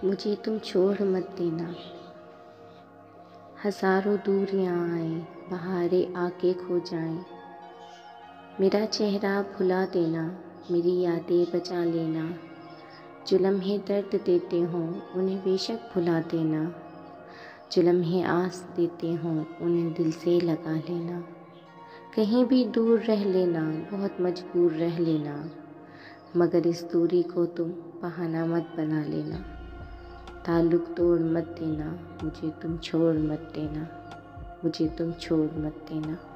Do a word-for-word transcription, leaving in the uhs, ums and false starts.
मुझे तुम छोड़ मत देना। हज़ारों दूरियां आए, बहारें आके खो जाएं। मेरा चेहरा भुला देना, मेरी यादें बचा लेना। जो लम्हे दर्द देते हों उन्हें बेशक भुला देना। जो लम्हे आस देते हों उन्हें दिल से लगा लेना। कहीं भी दूर रह लेना, बहुत मजबूर रह लेना, मगर इस दूरी को तुम बहाना मत बना लेना। ताल्लुक़ तोड़ मत देना, मुझे तुम छोड़ मत देना, मुझे तुम छोड़ मत देना।